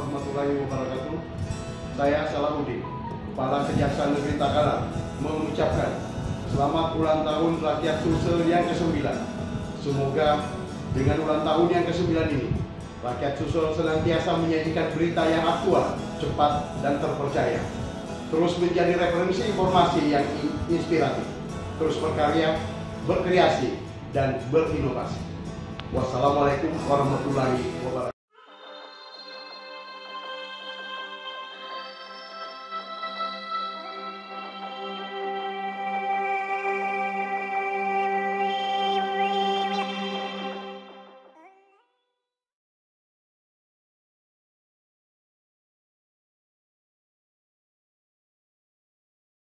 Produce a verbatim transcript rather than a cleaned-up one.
warahmatullahi wabarakatuh. Saya Salahuddin, Kepala Kejaksaan Negeri Takalar, mengucapkan selamat ulang tahun rakyat Sulsel yang kesembilan. Semoga dengan ulang tahun yang kesembilan ini, rakyat Sulsel senantiasa menyajikan berita yang aktual, cepat, dan terpercaya. Terus menjadi referensi informasi yang inspiratif. Terus berkarya, berkreasi, dan berinovasi. Wassalamualaikum warahmatullahi wabarakatuh.